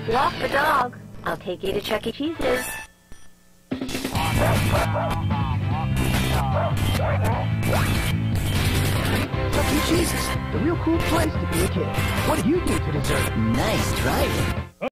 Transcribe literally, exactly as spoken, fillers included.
Walk the dog. I'll take you to Chuck E. Cheese's. Chuck E. Cheese's, the real cool place to be a kid. What do you do to dessert? Nice driving.